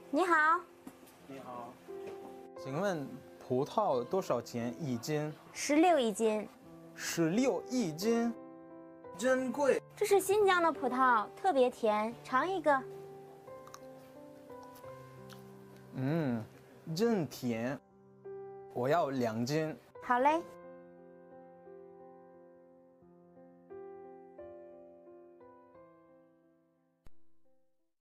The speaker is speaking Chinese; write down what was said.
你好， 你好，请问葡萄多少钱一斤 16一斤。 ？16一斤，真贵。 这是新疆的葡萄，特别甜，尝一个。 真甜，我要2斤。 好嘞。